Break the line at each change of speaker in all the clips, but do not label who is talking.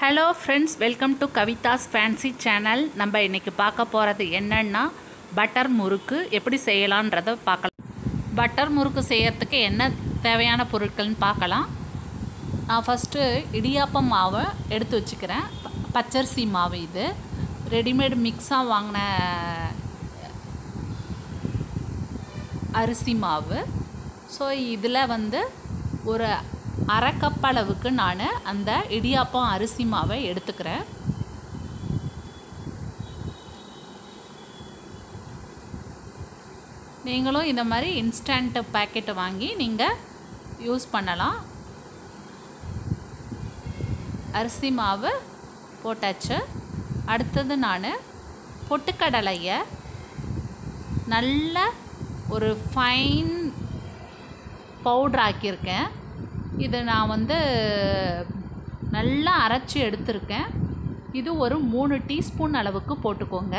Hello friends, welcome to Kavitha's fancy channel. நம்ம இன்றைக்கி பார்க்க போகிறது என்னென்னா பட்டர் முறுக்கு எப்படி செய்யலான்றதை பார்க்கலாம். பட்டர் முறுக்கு செய்யறதுக்கு என்ன தேவையான பொருட்கள்னு பார்க்கலாம். நான் ஃபஸ்ட்டு இடியாப்பம் மாவை எடுத்து வச்சுக்கிறேன். பச்சரிசி மாவு, இது ரெடிமேடு மிக்ஸாக வாங்கின அரிசி மாவு. ஸோ இதில் ஒரு அரை கப் அளவுக்கு நான் அந்த இடியாப்பம் அரிசி மாவை எடுத்துக்கிறேன். நீங்களும் இந்த மாதிரி இன்ஸ்டன்ட் பேக்கெட்டை வாங்கி நீங்கள் யூஸ் பண்ணலாம். அரிசி மாவு போட்டாச்சு. அடுத்தது நான் பொட்டுக்கடலையை நல்ல ஒரு ஃபைன் பவுடர் ஆக்கியிருக்கேன். இதை நான் நல்லா அரைச்சி எடுத்திருக்கேன். இது ஒரு 3 டீஸ்பூன் அளவுக்கு போட்டுக்கோங்க.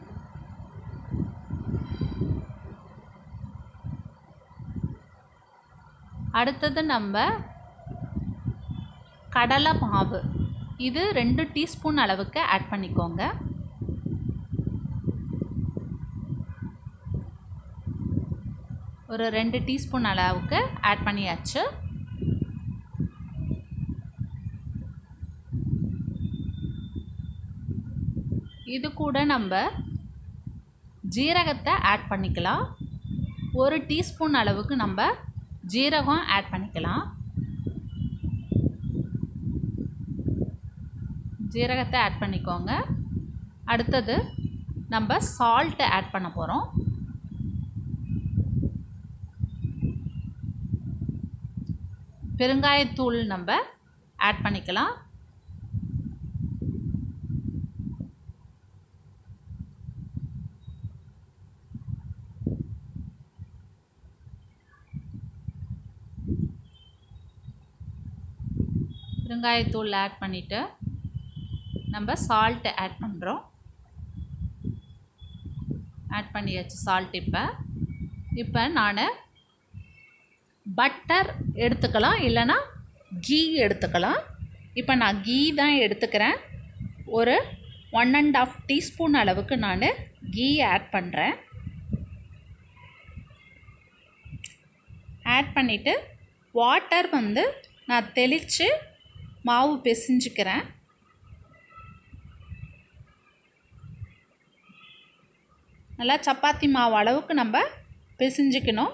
அடுத்தது நம்ம கடலை மாவு, இது 2 டீஸ்பூன் அளவுக்கு ஆட் பண்ணிக்கோங்க. ஒரு 2 டீஸ்பூன் அளவுக்கு ஆட் பண்ணியாச்சு. இது கூட நம்ம ஜீரகத்தை ஆட் பண்ணிக்கலாம். 1 டீஸ்பூன் அளவுக்கு நம்ம ஜீரகம் ஆட் பண்ணிக்கலாம். ஜீரகத்தை ஆட் பண்ணிக்கோங்க. அடுத்தது நம்ம சால்ட் ஆட் பண்ண போகிறோம். பெருங்காயத்தூள் நம்ம ஆட் பண்ணிக்கலாம். பெருங்காயத்தூள் ஆட் பண்ணிவிட்டு நம்ம சால்ட்டு ஆட் பண்ணுறோம். ஆட் பண்ணியாச்சு சால்ட். இப்போ நான் பட்டர் எடுத்துக்கலாம், இல்லைனா கீ எடுத்துக்கலாம். இப்போ நான் கீ தான் எடுத்துக்கிறேன். ஒரு 1.5 டீஸ்பூன் அளவுக்கு நான் கீ ஆட் பண்ணுறேன். ஆட் பண்ணிவிட்டு வாட்டர் நான் தெளித்து மாவு பிசைஞ்சிக்கிறேன். நல்லா சப்பாத்தி மாவு அளவுக்கு நம்ம பிசைஞ்சிக்கணும்.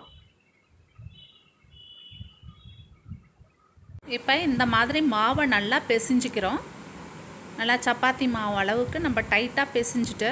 இப்போ இந்த மாதிரி மாவை நல்லா பிசைஞ்சிக்கிறோம். நல்லா சப்பாத்தி மாவு அளவுக்கு நம்ம டைட்டாக பிசைஞ்சிட்டு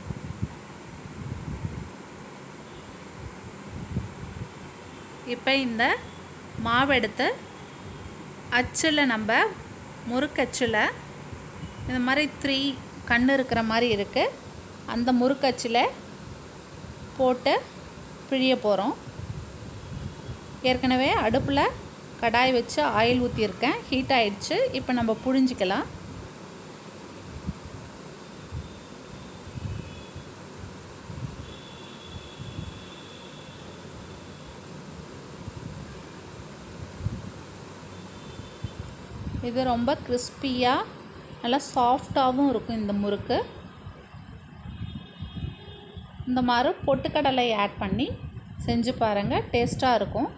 இப்போ இந்த மாவு எடுத்து அச்சில், நம்ம முறுக்கச்சில் இந்த மாதிரி 3 கண் இருக்கிற மாதிரி இருக்குது, அந்த முறுக்கச்சில் போட்டு பிழிய போகிறோம். ஏற்கனவே அடுப்பில் கடாய் வச்சு ஆயில் ஊற்றியிருக்கேன். ஹீட் ஆகிடுச்சு. இப்போ நம்ம புழிஞ்சிக்கலாம். இது ரொம்ப கிறிஸ்பியாக நல்லா சாஃப்டாகவும் இருக்கும் இந்த முறுக்கு. இந்த மாதிரி பொட்டுக்கடலை ஆட் பண்ணி செஞ்சு பாருங்கள், டேஸ்ட்டாக இருக்கும்.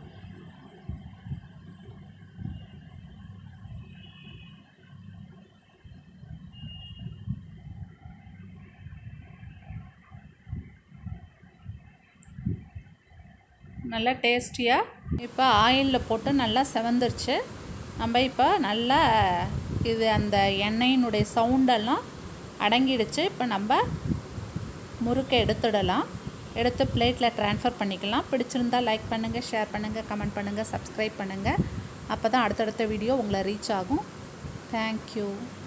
நல்லா டேஸ்டியாக இப்போ ஆயிலில் போட்டு நல்லா செவந்துருச்சு. நம்ம இப்போ நல்லா இது அந்த எண்ணெயினுடைய சவுண்டெல்லாம் அடங்கிடுச்சு. இப்போ நம்ம முறுக்கை எடுத்துடலாம். எடுத்து பிளேட்டில் ட்ரான்ஸ்ஃபர் பண்ணிக்கலாம். பிடிச்சிருந்தால் லைக் பண்ணுங்கள், ஷேர் பண்ணுங்கள், கமெண்ட் பண்ணுங்கள், சப்ஸ்கிரைப் பண்ணுங்கள். அப்போ தான் அடுத்தடுத்த வீடியோ உங்களை ரீச் ஆகும். தேங்க்யூ.